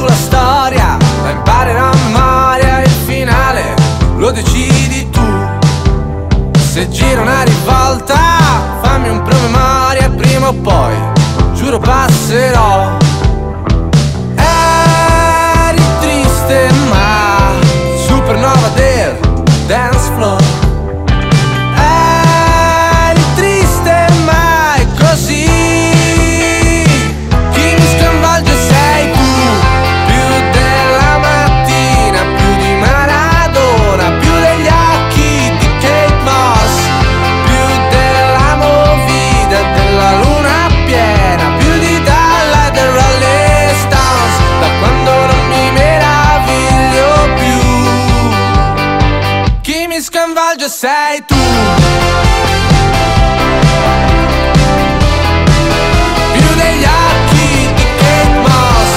sulla storia, la imparerò a memoria, il finale lo decidi tu. Se gira una rivolta, fammi un promemoria, prima o poi, giuro passerò. Eri triste ma supernova del dance floor. Eri triste ma è così. Chi mi sconvolge sei tu, più della mattina, più di Maradona, più degli occhi di Kate Moss, più della movida della luna piena, più di Dalla dei Rolling Stones, da quando non mi meraviglio più. Chi mi sconvolge sei tu, più degli occhi di Kate Moss.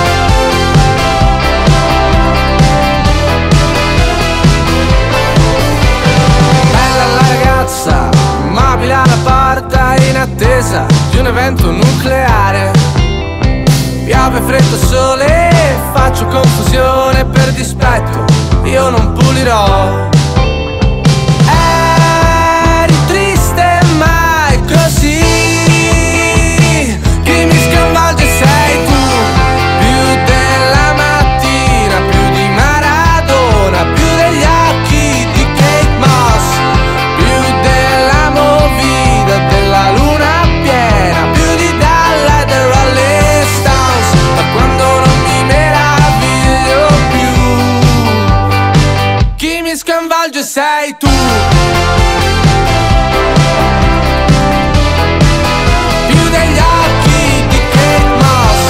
Bella la ragazza, immobile alla porta in attesa di un evento nucleare. Piove freddo sole, faccio confusione per dispetto, io non pulirò. Eri triste ma è così. Chi mi sconvolge sei tu, più della mattina, più di Maradona, più degli occhi di Kate Moss, più della movida della luna piena, più di Dalla dei Rolling Stones, da quando non mi meraviglio più. Chi mi sconvolge sei tu, più degli occhi di Kate Moss.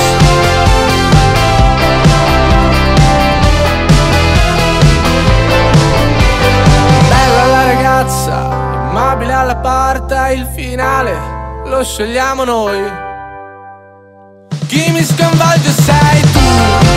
Bella la ragazza, immobile alla porta, il finale lo scegliamo noi. Chi mi sconvolge sei tu.